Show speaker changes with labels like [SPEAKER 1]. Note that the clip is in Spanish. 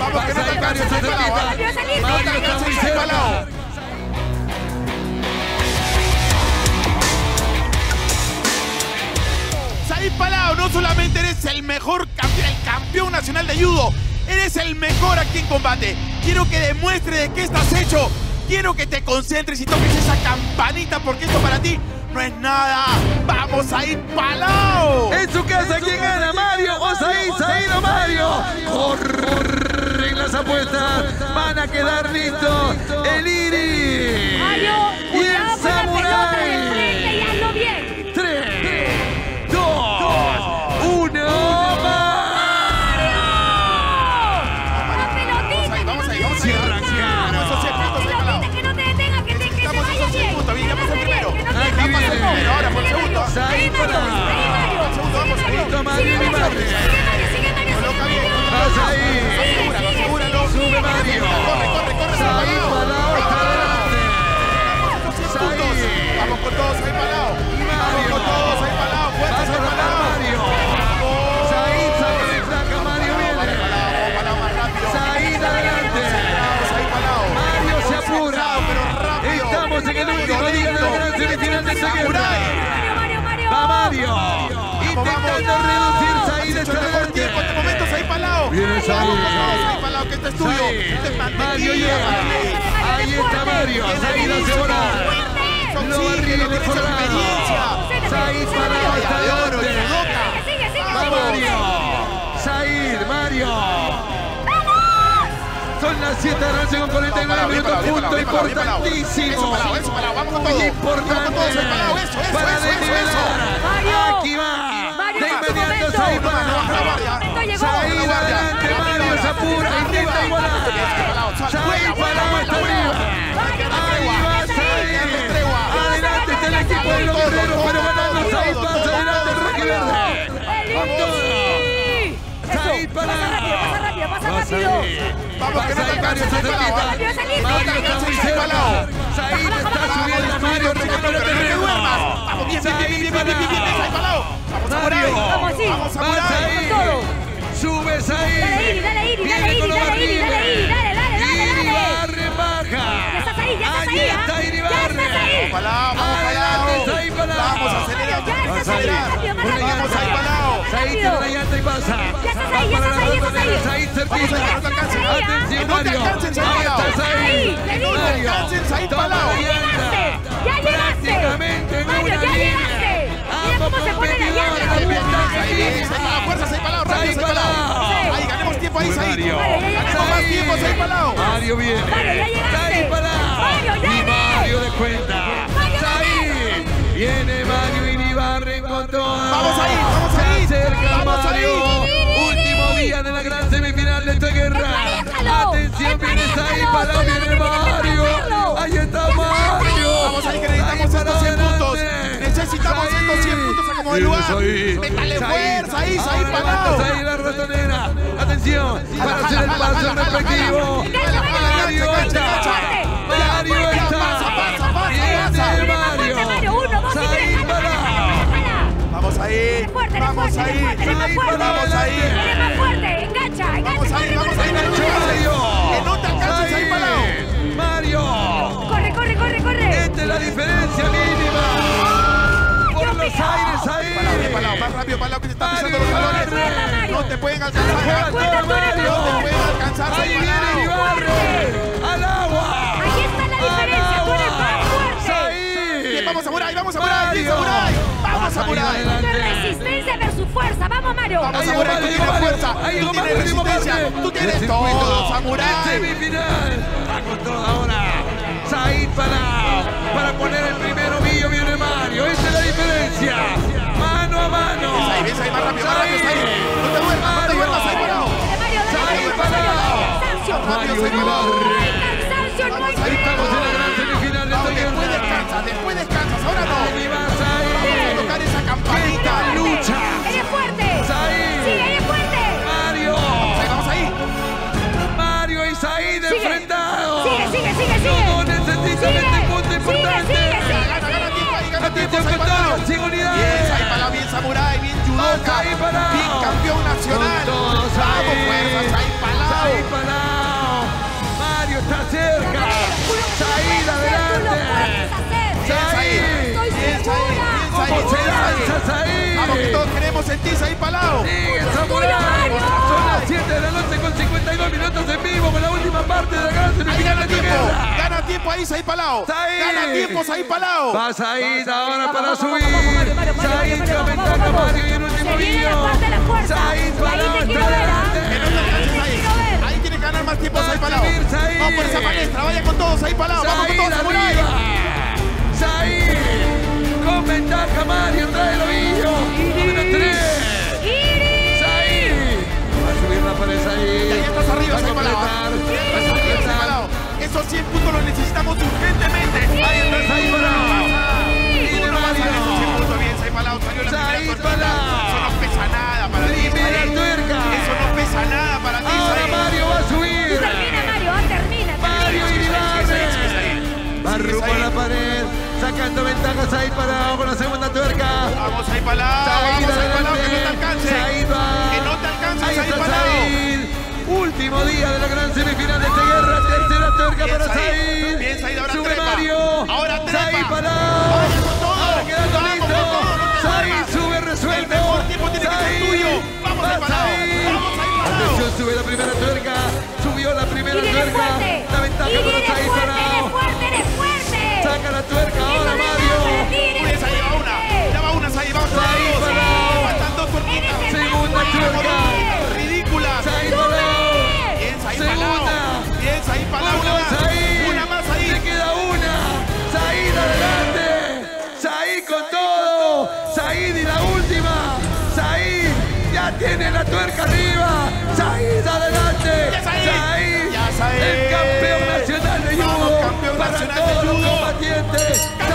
[SPEAKER 1] Vamos, que no te alcances ahí, Palao. No te alcances ahí, Palao. Said Palao, no solamente eres el mejor campeón, el campeón nacional de judo, eres el mejor aquí en combate. Quiero que demuestre de qué estás hecho. Quiero que te concentres y toques esa campanita porque esto para ti no es nada. ¡Vamos, Said Palao!
[SPEAKER 2] En su casa, ¿quién gana? ¿Mario o Said? ¿Said o Mario? Corren las apuestas. Van a quedar listos el Iris y el Samurai. 3, 2, 1,
[SPEAKER 1] ahora por segundo.
[SPEAKER 2] Said Palao. Mario Ibarre.
[SPEAKER 1] Coloca bien.
[SPEAKER 2] Pasa ahí.
[SPEAKER 1] Asegúralo.
[SPEAKER 2] Sube Mario.
[SPEAKER 1] Corre.
[SPEAKER 2] Said Palao está adelante. Said.
[SPEAKER 1] Vamos con todos, Said Palao. Vamos con todos, Said Palao. Fuerte, Said Palao.
[SPEAKER 2] Mario. Said saca de flaca. Mario viene.
[SPEAKER 1] Palao más rápido.
[SPEAKER 2] Said adelante.
[SPEAKER 1] Said Palao.
[SPEAKER 2] Mario se apura. Estamos en el último día de la gran semifinal de esta guerra. Va Mario. Intentando reducir Said
[SPEAKER 1] el mejor tiempo en este momento, Said Palao.
[SPEAKER 2] Viene
[SPEAKER 1] Said Palao, que este es tuyo.
[SPEAKER 2] Mario llega. Ahí está Mario. Said hace volar. Lo barriga de forrado. Said Palao está adelante. Va Mario. Said, Mario. Son las 7 de la noche con 49 minutos. Punto importantísimo. Muy importante para desnivelar. Aquí va. De inmediato Said Palao. Said adelante. Mario se apura. Intenta igualar. Said Palao está arriba. Ahí va Said. Adelante está el equipo de los guerreros, pero ganando Said pasa adelante el rojiverde. Said Palao.
[SPEAKER 1] Vamos, que no te alcances, Said Palao.
[SPEAKER 2] Mario está muy cerca. Said está subiendo a Mario, recuperando terreno.
[SPEAKER 1] Vamos, bien, Said Palao. Vamos a Muray.
[SPEAKER 2] Said. Sube Said. Viene con los barriles. Iribarren baja. Allí está Iribarren. Adelante Said Palao.
[SPEAKER 1] Vamos, acelera. Vamos, Said Palao.
[SPEAKER 2] Said tiene la llanta y pasa. Said cerquita. Atención Mario. Ahí está Said.
[SPEAKER 1] Said Palao.
[SPEAKER 2] Prácticamente en una línea. Ambos competidores.
[SPEAKER 1] Fuerza, Said Palao. Rápido, Said Palao. Ahí, ganemos tiempo ahí, Said. Ganemos más tiempo, Said Palao.
[SPEAKER 2] Mario viene. Said Palao. Y Mario de cuenta. Said. Viene Mario Iribarren con todo.
[SPEAKER 1] Vamos ahí.
[SPEAKER 2] Cerca Mario. Último día de la gran semifinal de esta guerra. Atención, viene Said Palao, viene Mario. Ahí está Mario.
[SPEAKER 1] Vamos ahí, que necesitamos estos 100 puntos. Necesitamos estos 100 puntos a como de lugar. Métale fuerza ahí, Said Palao.
[SPEAKER 2] Said la ratonera. Atención, para hacer el paso respectivo. Mario está. Mario está. Viene Mario. Said Palao.
[SPEAKER 1] Vamos ahí. Vamos ahí. Vamos ahí.
[SPEAKER 3] Más fuerte. Engancha.
[SPEAKER 1] Vamos ahí.
[SPEAKER 2] Mario.
[SPEAKER 1] Que no te alcances, Said Palao.
[SPEAKER 2] Mario.
[SPEAKER 3] Corre.
[SPEAKER 2] Esta es la diferencia mínima. Por los aires ahí.
[SPEAKER 1] Palao, más rápido, Palao, que te están pisando los talones. No te pueden alcanzar.
[SPEAKER 2] Mario.
[SPEAKER 1] No te pueden alcanzar,
[SPEAKER 2] Ahí
[SPEAKER 1] Said
[SPEAKER 2] viene
[SPEAKER 1] Palao.
[SPEAKER 2] Iribarren. Al agua.
[SPEAKER 3] Ahí está la diferencia. Tú eres más fuerte.
[SPEAKER 2] Said.
[SPEAKER 1] Vamos a Muray. Vamos a Muray. Vamos a Muray.
[SPEAKER 3] Esto es resistencia versus fuerza. Vamos, Mario.
[SPEAKER 1] Vamos a Muray. Tú tienes fuerza. Tú tienes resistencia. Tú tienes todo, Samurai.
[SPEAKER 2] Semifinal. Va con todo ahora. Said Palao. Para poner el primero millo viene Mario. Esta es la diferencia. Mano a mano.
[SPEAKER 1] Said, más rápido, Said. No te duermas, Said Palao.
[SPEAKER 2] Said Palao. Mario Iribarren. Ahí estamos en la gran semifinal de esta guerra.
[SPEAKER 1] Después descansas, ahora no.
[SPEAKER 2] Ahí va
[SPEAKER 1] Vamos
[SPEAKER 2] Said.
[SPEAKER 1] a tocar esa campanita.
[SPEAKER 2] Esta lucha.
[SPEAKER 3] Eres fuerte.
[SPEAKER 2] Said.
[SPEAKER 3] Sí, eres fuerte.
[SPEAKER 2] Mario.
[SPEAKER 1] Vamos ahí.
[SPEAKER 2] Mario y Said enfrentados.
[SPEAKER 3] Sigue.
[SPEAKER 2] Todos necesitan este punto importante.
[SPEAKER 1] Gana tiempo,
[SPEAKER 2] Atención
[SPEAKER 1] Said
[SPEAKER 2] con
[SPEAKER 1] Palao.
[SPEAKER 2] todos, sin unidades.
[SPEAKER 1] Bien, Said Palao, bien Samurai, bien judoka,
[SPEAKER 2] Said Palao.
[SPEAKER 1] bien campeón nacional.
[SPEAKER 2] Con todos,
[SPEAKER 1] Vamos,
[SPEAKER 2] Said.
[SPEAKER 1] fuerza, Said Palao.
[SPEAKER 2] Said Palao. ¿Cómo se lanza Said?
[SPEAKER 1] Vamos, que todos queremos en ti, Said Palau.
[SPEAKER 2] Sigue Samurai. Son las 7 de la noche con 52 minutos en vivo con la última parte de la gran
[SPEAKER 1] Ahí
[SPEAKER 2] semifinal
[SPEAKER 1] gana
[SPEAKER 2] de tu
[SPEAKER 1] tiempo.
[SPEAKER 2] guerra.
[SPEAKER 1] Gana tiempo ahí, Said Palau.
[SPEAKER 2] Said.
[SPEAKER 1] Gana tiempo, Said Palau.
[SPEAKER 2] Va Said ahora para
[SPEAKER 3] Vamos,
[SPEAKER 2] subir.
[SPEAKER 3] Mario,
[SPEAKER 2] Said con ventaja Mario y el último
[SPEAKER 3] Se viene la
[SPEAKER 2] vídeo.
[SPEAKER 3] parte de la fuerza.
[SPEAKER 2] Said
[SPEAKER 3] Y
[SPEAKER 2] Palau
[SPEAKER 3] ahí te quiero
[SPEAKER 2] está
[SPEAKER 3] ver, ¿ah?
[SPEAKER 1] Que no te
[SPEAKER 2] adelante.
[SPEAKER 1] alcances,
[SPEAKER 3] Ahí te
[SPEAKER 1] Said.
[SPEAKER 3] quiero ver.
[SPEAKER 1] Ahí tiene que ganar más tiempo, Said Palau.
[SPEAKER 2] subir, Said.
[SPEAKER 1] Vamos por esa palestra. Vaya con todo, Said Palau. Vamos con todo,
[SPEAKER 2] Said
[SPEAKER 1] Samurai.
[SPEAKER 2] arriba. Said con ventaja Mario, trae el ovillo. Número 3.
[SPEAKER 3] Iris.
[SPEAKER 2] Said. Va a subir la pared Said.
[SPEAKER 1] Y ahí estás arriba,
[SPEAKER 2] Va a
[SPEAKER 1] Said Palau.
[SPEAKER 2] completar.
[SPEAKER 1] Ya
[SPEAKER 2] Va a
[SPEAKER 1] estás arriba, Said
[SPEAKER 2] completar.
[SPEAKER 1] Palau. Esos 100 puntos los necesitamos urgentemente.
[SPEAKER 2] Ahí está Said Palau.
[SPEAKER 1] Uno más a esos 100 puntos. Bien, Said Palau. Salió la
[SPEAKER 2] Said
[SPEAKER 1] primera tuerquita.
[SPEAKER 2] Palau.
[SPEAKER 1] Eso no pesa nada para ti,
[SPEAKER 2] Primera
[SPEAKER 1] Said.
[SPEAKER 2] tuerca.
[SPEAKER 1] Eso no pesa nada para ti,
[SPEAKER 2] Ahora
[SPEAKER 1] Said.
[SPEAKER 2] Mario va a subir.
[SPEAKER 3] Termina, Mario, termina.
[SPEAKER 2] Mario
[SPEAKER 1] Sí,
[SPEAKER 2] Iribarren.
[SPEAKER 1] Said.
[SPEAKER 2] Va rumbo a la pared. Sacando ventajas Said Palau con la segunda tuerca.
[SPEAKER 1] Vamos, Said Palau.
[SPEAKER 2] Said
[SPEAKER 1] Vamos, Said Palau, que no te
[SPEAKER 2] adelante.
[SPEAKER 1] alcance.
[SPEAKER 2] Said va.
[SPEAKER 1] Que no te alcance,
[SPEAKER 2] Ahí
[SPEAKER 1] Said
[SPEAKER 2] está
[SPEAKER 1] Palau.
[SPEAKER 2] Said. Último día de la gran semifinal de esta guerra. Tercera tuerca
[SPEAKER 1] Bien,
[SPEAKER 2] para
[SPEAKER 1] Said.
[SPEAKER 2] Said.
[SPEAKER 1] Bien, Said, ahora
[SPEAKER 2] Sube
[SPEAKER 1] trepa.
[SPEAKER 2] Mario.
[SPEAKER 1] Ahora trepa.
[SPEAKER 2] Said Palau.
[SPEAKER 1] Vaya con todo.
[SPEAKER 2] Ahora quedando
[SPEAKER 1] Vamos
[SPEAKER 2] listo.
[SPEAKER 1] con todo, no te
[SPEAKER 2] Said
[SPEAKER 1] duermas.
[SPEAKER 2] sube resuelto.
[SPEAKER 1] El mejor tiempo tiene que ser
[SPEAKER 2] Said.
[SPEAKER 1] tuyo. Vamos,
[SPEAKER 2] Va
[SPEAKER 1] Said Palau.
[SPEAKER 2] Said.
[SPEAKER 1] Vamos, Said Palau.
[SPEAKER 2] Atención, sube la primera tuerca. Subió la primera
[SPEAKER 3] Y viene
[SPEAKER 2] tuerca.
[SPEAKER 3] fuerte.
[SPEAKER 2] La ventaja
[SPEAKER 3] Y
[SPEAKER 2] para
[SPEAKER 3] viene
[SPEAKER 2] Said
[SPEAKER 3] fuerte,
[SPEAKER 2] Palau.
[SPEAKER 3] eres fuerte, eres fuerte.
[SPEAKER 2] Saca la tuerca ahora
[SPEAKER 3] Eso no es
[SPEAKER 2] Mario.
[SPEAKER 3] nada para ti, eres
[SPEAKER 1] Muy bien, Said, ya va una. Ya va una, Said. Vamos,
[SPEAKER 2] Said
[SPEAKER 1] todos.
[SPEAKER 2] Palau.
[SPEAKER 1] Faltan dos tuerquitas.
[SPEAKER 3] Eres el más
[SPEAKER 2] Segunda
[SPEAKER 3] fuerte.
[SPEAKER 2] tuerca.
[SPEAKER 1] Ridículas.
[SPEAKER 2] Said Palau.
[SPEAKER 1] Bien, Said
[SPEAKER 2] Segunda.
[SPEAKER 1] Palau. Bien, Said Palau.
[SPEAKER 2] Una
[SPEAKER 1] Una
[SPEAKER 2] más
[SPEAKER 1] más.
[SPEAKER 2] Said.
[SPEAKER 1] Una más, Said.
[SPEAKER 2] Le queda una. Said adelante. Said con todo. Said y la última. Said ya tiene la tuerca arriba. Said adelante.
[SPEAKER 1] Ya, Said. Ya, Said.
[SPEAKER 2] El campeón nacional de
[SPEAKER 1] Vamos,
[SPEAKER 2] judo.
[SPEAKER 1] campeón
[SPEAKER 2] Para
[SPEAKER 1] nacional de
[SPEAKER 2] todos los
[SPEAKER 1] judo.
[SPEAKER 2] combatientes.